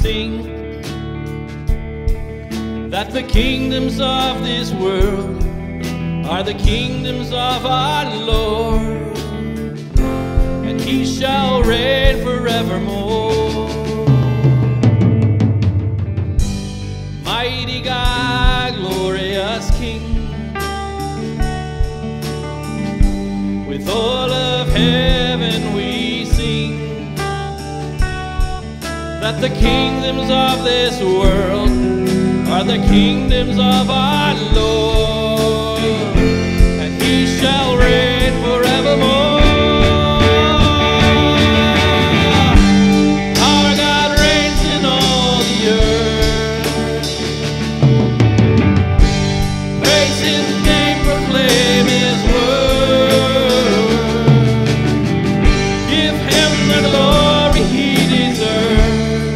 sing that the kingdoms of this world are the kingdoms of our Lord, and he shall reign forevermore. Mighty God, glorious King, with all of heaven we sing that the kingdoms of this world are the kingdoms of our Lord, and he shall reign forevermore. Our God reigns in all the earth. Praise his name, proclaim his word. Give him the glory he deserves.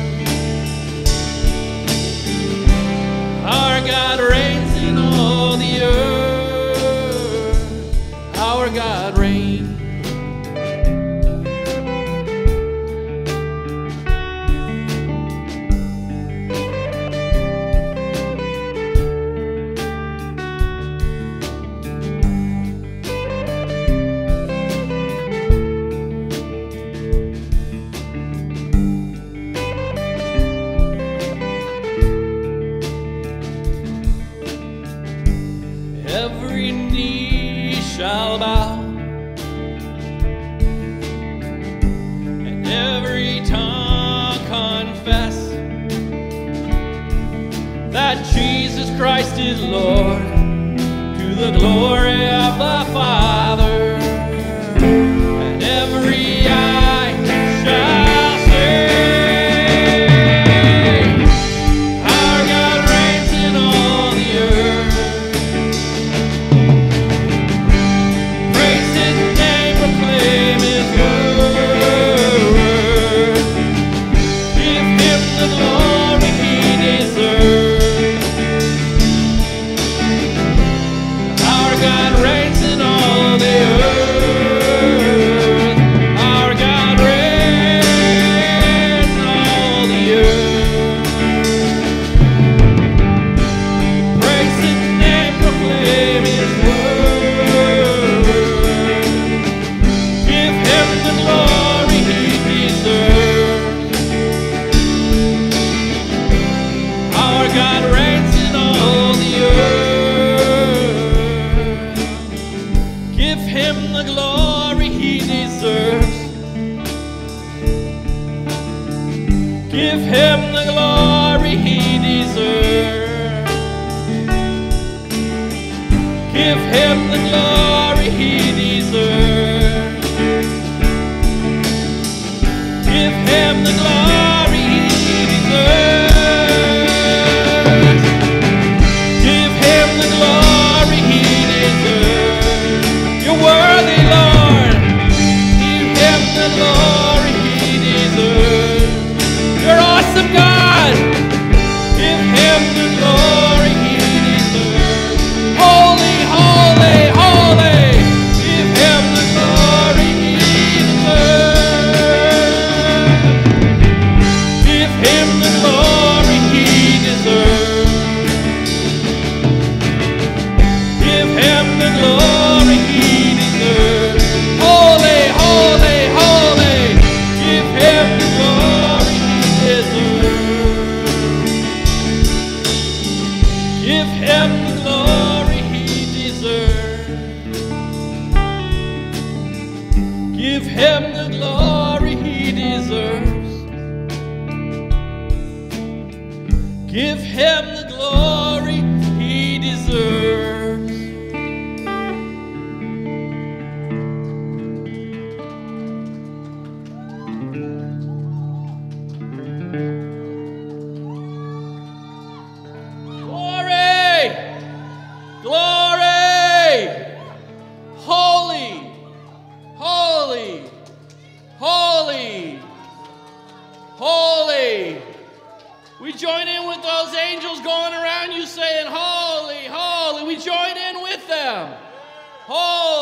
Our God reigns in all the earth. Our God reigns. Every knee shall bow, and every tongue confess that Jesus Christ is Lord, to the glory of the Father. And every eye shall say, our God reigns in all the earth. Praise his name, proclaim his word. Give him the glory he deserves. Our God reigns in all the earth. Our God reigns in all the earth. Praise his name, proclaim his word. Give him the glory he deserves. Our God reigns in all the earth. Give him the glory he deserves. Give him the glory he deserves. Give him the glory he deserves. Give him the glory he deserves. Give him the glory he deserves. You're worthy, Lord. Give him the glory he deserves. You're awesome, God. Give him the glory he deserves. Holy, holy, holy. Give him the glory he deserves. Give him the glory he deserves. Give him the glory he deserves. Holy, holy, holy. Give him the glory he deserves. Give him the glory he deserves. Give him the glory he deserves. Give him the glory he deserves. Glory! Glory! Holy! Holy! Holy! Holy! We join in with those angels going around you saying, holy, holy. We join in with them. Holy.